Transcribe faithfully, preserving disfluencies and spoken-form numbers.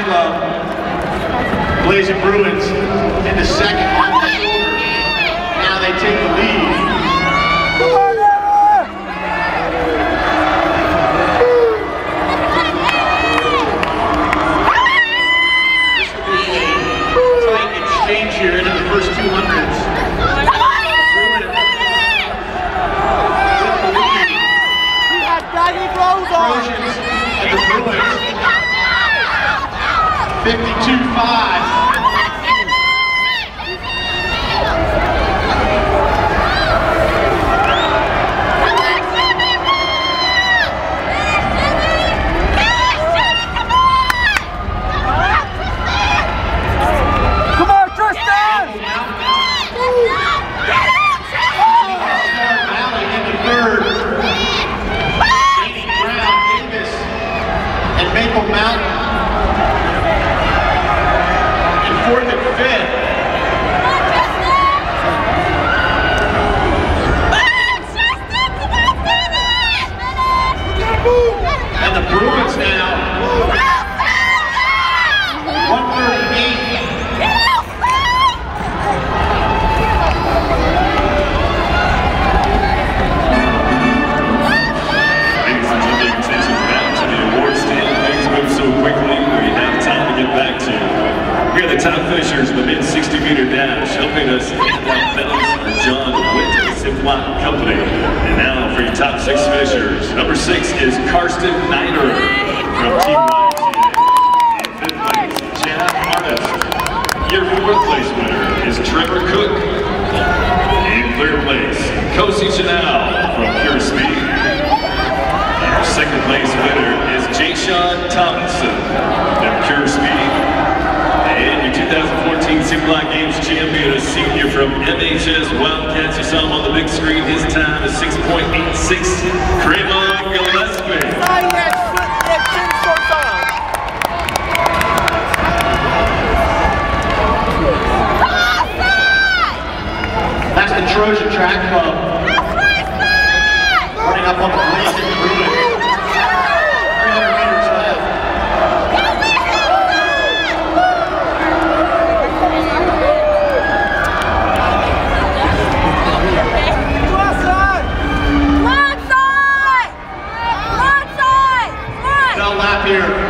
Club, Blazing Bruins, in the second on the shoulder. Now they take the lead. This will be a tight exchange here into the first two hundreds. Trojans and the Bruins, fifty-two five. Come on, Tristan! Valley in the third. Maple Mountain in fourth and fifth. And the Bruins now one thirty-eight. So quickly, we have time to get back to. Here are the top finishers in the mid sixty meter dash. Helping us hand out medals are John Witt and Simplot Company. And now for your top six finishers. Number six is Karsten Niner from Team Y T A. In fifth place, Chad Artist. Your fourth place winner is Trevor Cook. In third place, Kosi Chanel from Pure Speed. Our second place winner is Jayshawn Tomlinson of Pure Speed. And your two thousand fourteen Simplot Games champion, a senior from M H S Wildcats. You saw him on the big screen. His time is six point eight six. Craven Gillespie. That's the Trojan Track Club. Running up on the Blazing Bruins. Here.